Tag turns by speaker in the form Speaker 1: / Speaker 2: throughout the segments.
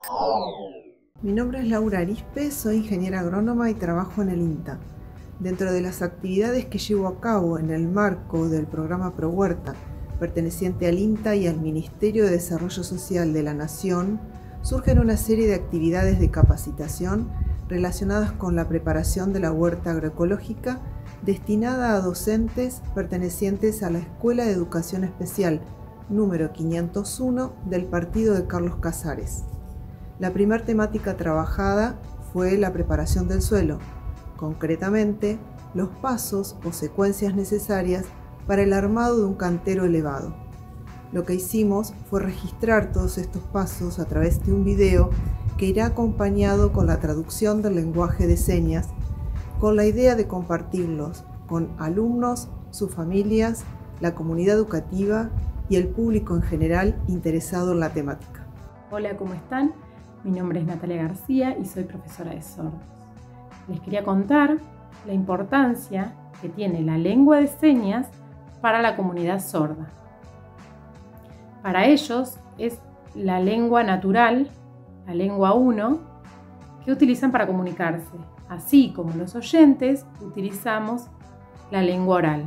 Speaker 1: Mi nombre es Laura Arispe, soy ingeniera agrónoma y trabajo en el INTA. Dentro de las actividades que llevo a cabo en el marco del programa ProHuerta, perteneciente al INTA y al Ministerio de Desarrollo Social de la Nación, surgen una serie de actividades de capacitación relacionadas con la preparación de la huerta agroecológica destinada a docentes pertenecientes a la Escuela de Educación Especial número 501 del partido de Carlos Casares. La primera temática trabajada fue la preparación del suelo, concretamente los pasos o secuencias necesarias para el armado de un cantero elevado. Lo que hicimos fue registrar todos estos pasos a través de un video que irá acompañado con la traducción del lenguaje de señas, con la idea de compartirlos con alumnos, sus familias, la comunidad educativa y el público en general interesado en la temática.
Speaker 2: Hola, ¿cómo están? Mi nombre es Natalia García y soy profesora de sordos. Les quería contar la importancia que tiene la lengua de señas para la comunidad sorda. Para ellos es la lengua natural, la lengua 1, que utilizan para comunicarse, así como los oyentes utilizamos la lengua oral.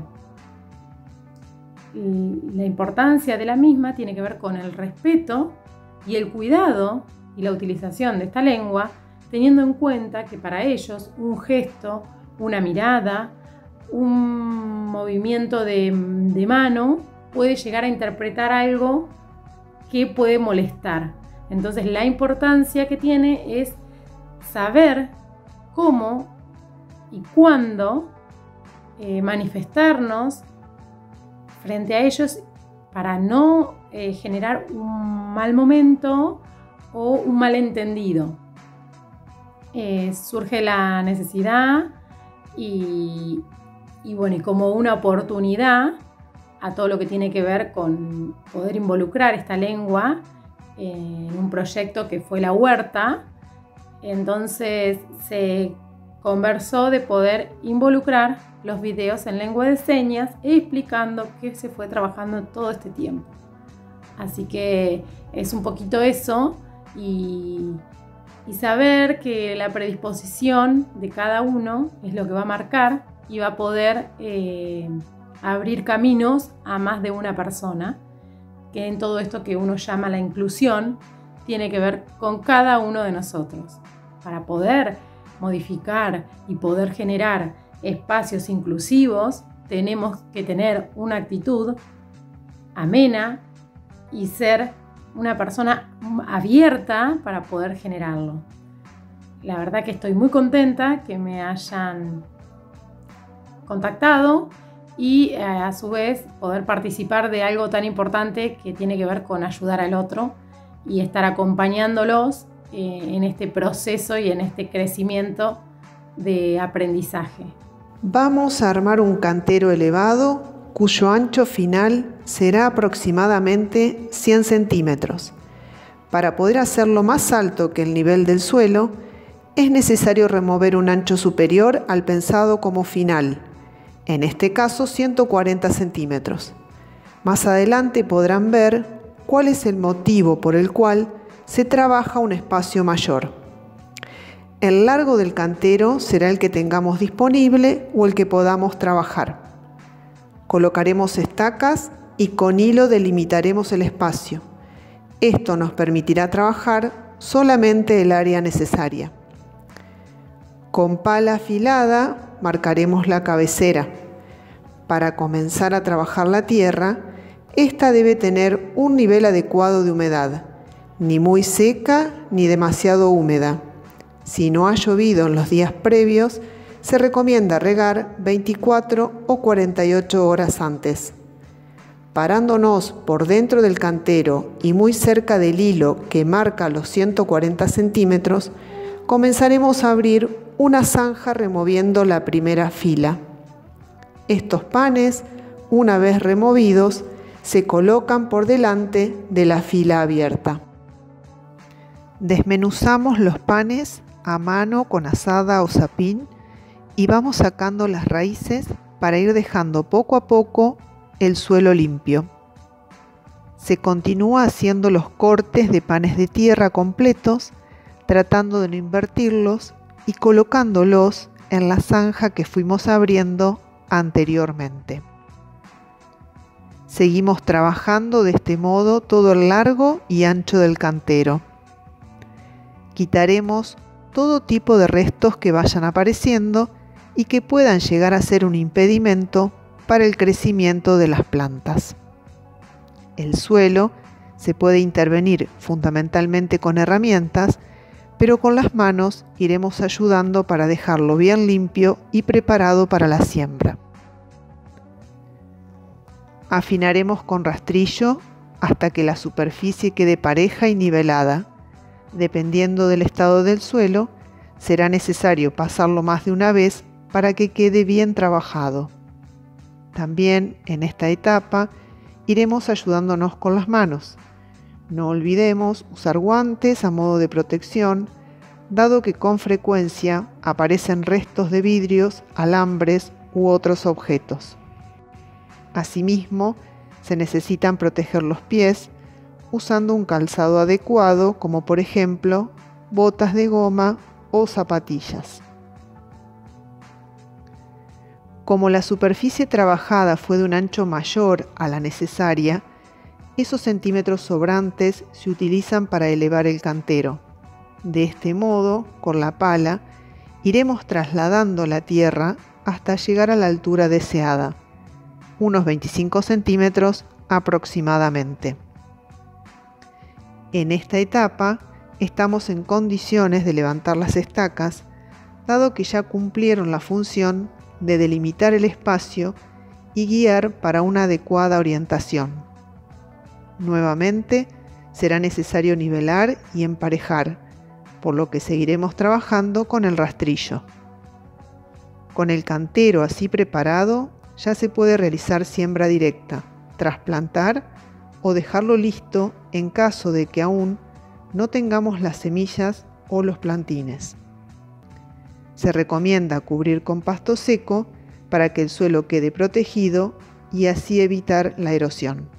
Speaker 2: La importancia de la misma tiene que ver con el respeto y el cuidado y la utilización de esta lengua, teniendo en cuenta que para ellos un gesto, una mirada, un movimiento de mano puede llegar a interpretar algo que puede molestar. Entonces la importancia que tiene es saber cómo y cuándo manifestarnos frente a ellos para no generar un mal momento o un malentendido. Surge la necesidad y como una oportunidad a todo lo que tiene que ver con poder involucrar esta lengua en un proyecto que fue la huerta. Entonces se conversó de poder involucrar los videos en lengua de señas explicando qué se fue trabajando todo este tiempo. Así que es un poquito eso y saber que la predisposición de cada uno es lo que va a marcar y va a poder abrir caminos a más de una persona, que en todo esto que uno llama la inclusión tiene que ver con cada uno de nosotros. Para poder modificar y poder generar espacios inclusivos, tenemos que tener una actitud amena y ser una persona abierta para poder generarlo. La verdad que estoy muy contenta que me hayan contactado y a su vez poder participar de algo tan importante que tiene que ver con ayudar al otro y estar acompañándolos en este proceso y en este crecimiento de aprendizaje.
Speaker 1: Vamos a armar un cantero elevado cuyo ancho final será aproximadamente 100 centímetros. Para poder hacerlo más alto que el nivel del suelo, es necesario remover un ancho superior al pensado como final, en este caso 140 centímetros. Más adelante podrán ver cuál es el motivo por el cual se trabaja un espacio mayor. El largo del cantero será el que tengamos disponible o el que podamos trabajar. Colocaremos estacas y con hilo delimitaremos el espacio. Esto nos permitirá trabajar solamente el área necesaria. Con pala afilada marcaremos la cabecera. Para comenzar a trabajar la tierra, esta debe tener un nivel adecuado de humedad, ni muy seca ni demasiado húmeda. Si no ha llovido en los días previos, se recomienda regar 24 o 48 horas antes. Parándonos por dentro del cantero y muy cerca del hilo que marca los 140 centímetros, comenzaremos a abrir una zanja removiendo la primera fila. Estos panes, una vez removidos, se colocan por delante de la fila abierta. Desmenuzamos los panes a mano con azada o zapín y vamos sacando las raíces para ir dejando poco a poco el suelo limpio. se continúa haciendo los cortes de panes de tierra completos, tratando de no invertirlos y colocándolos en la zanja que fuimos abriendo anteriormente. Seguimos trabajando de este modo todo el largo y ancho del cantero. Quitaremos todo tipo de restos que vayan apareciendo y que puedan llegar a ser un impedimento para el crecimiento de las plantas. El suelo se puede intervenir fundamentalmente con herramientas, pero con las manos iremos ayudando para dejarlo bien limpio y preparado para la siembra. Afinaremos con rastrillo hasta que la superficie quede pareja y nivelada. Dependiendo del estado del suelo, será necesario pasarlo más de una vez para que quede bien trabajado. También en esta etapa iremos ayudándonos con las manos. No olvidemos usar guantes a modo de protección, dado que con frecuencia aparecen restos de vidrios, alambres u otros objetos. Asimismo, se necesitan proteger los pies usando un calzado adecuado, como por ejemplo botas de goma o zapatillas. Como la superficie trabajada fue de un ancho mayor a la necesaria, esos centímetros sobrantes se utilizan para elevar el cantero. De este modo, con la pala, iremos trasladando la tierra hasta llegar a la altura deseada, unos 25 centímetros aproximadamente. En esta etapa estamos en condiciones de levantar las estacas, dado que ya cumplieron la función de delimitar el espacio y guiar para una adecuada orientación. Nuevamente, será necesario nivelar y emparejar, por lo que seguiremos trabajando con el rastrillo. Con el cantero así preparado, ya se puede realizar siembra directa, trasplantar o dejarlo listo en caso de que aún no tengamos las semillas o los plantines. Se recomienda cubrir con pasto seco para que el suelo quede protegido y así evitar la erosión.